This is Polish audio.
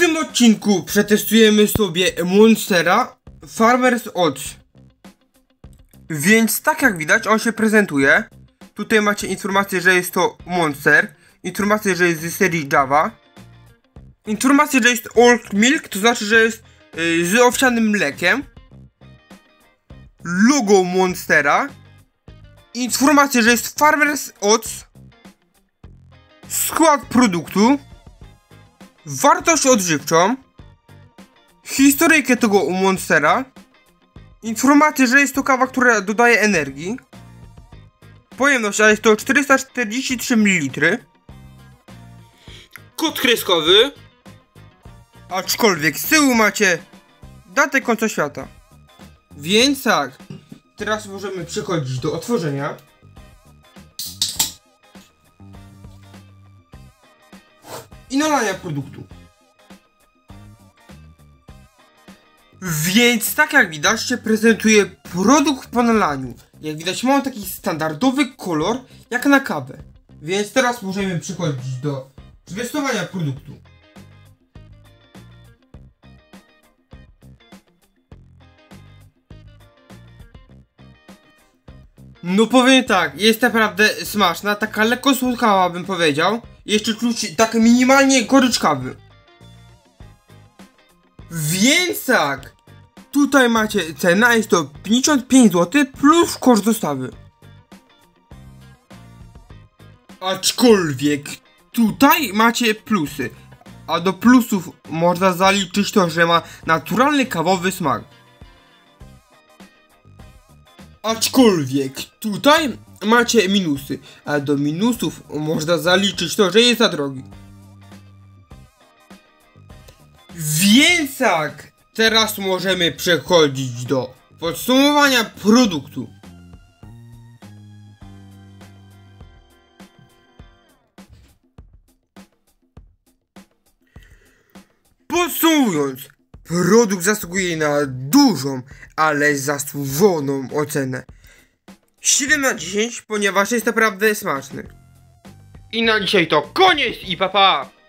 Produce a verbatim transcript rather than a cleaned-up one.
W tym odcinku przetestujemy sobie Monstera Farmer's Odds. Więc tak jak widać, on się prezentuje. Tutaj macie informację, że jest to Monster. Informację, że jest z serii Java. Informację, że jest Oat Milk, to znaczy, że jest yy, z owsianym mlekiem. Logo Monstera. Informację, że jest Farmer's Odds. Skład produktu. Wartość odżywczą. Historyjkę tego Monstera. Informację, że jest to kawa, która dodaje energii. Pojemność, a jest to czterysta czterdzieści trzy mililitry. Kod kreskowy. Aczkolwiek z tyłu macie datę końca świata. Więc tak, teraz możemy przechodzić do otworzenia. I nalania produktu. Więc tak jak widać się prezentuje produkt po nalaniu. Jak widać ma on taki standardowy kolor jak na kawę. Więc teraz możemy przechodzić do testowania produktu. No powiem tak, jest naprawdę smaczna, taka lekko słodkawa bym powiedział. Jeszcze czuć tak minimalnie goryczkawy. Więc tak, tutaj macie cena, jest to pięćdziesiąt pięć złotych plus koszt dostawy. Aczkolwiek tutaj macie plusy, a do plusów można zaliczyć to, że ma naturalny kawowy smak. Aczkolwiek tutaj macie minusy, a do minusów można zaliczyć to, że jest za drogi. Więc tak, teraz możemy przechodzić do podsumowania produktu. Podsumowując, produkt zasługuje na dużą, ale zasłużoną ocenę. siedem na dziesięć, ponieważ jest naprawdę smaczny. I na dzisiaj to koniec i pa pa!